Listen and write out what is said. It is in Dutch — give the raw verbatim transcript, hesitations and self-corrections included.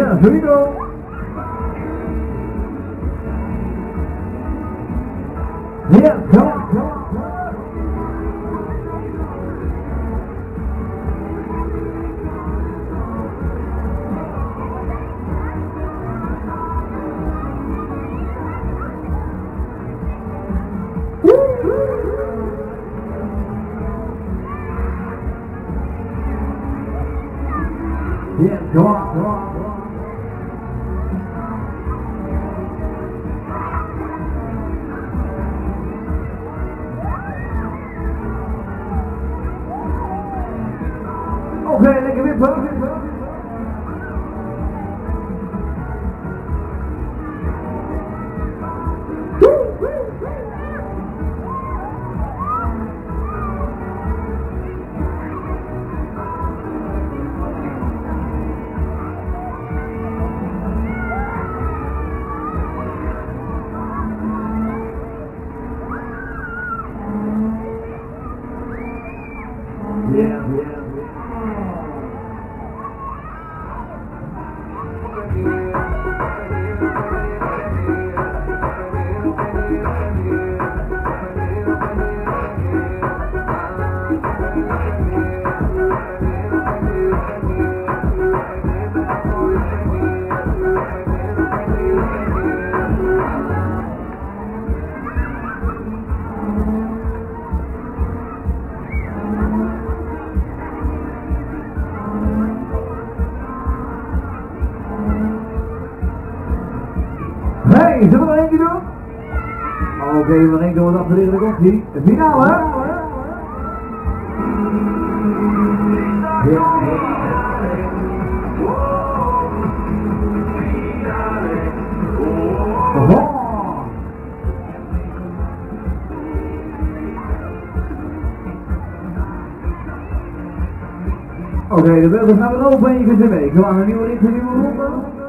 Yeah, here we go. Yeah, come on, come on. Yeah, come on, come on, come on. Oké, okay, lekker wippen. Yeah, yeah. Hey, zullen we er eentje doen? Oké, okay, we gaan één keer wat afgeleren, daar komt ie. De finale, hè? Ja. Oké, okay, de beelden gaan er open en je kunt er mee. Gewoon een nieuwe rit, een nieuwe ronde.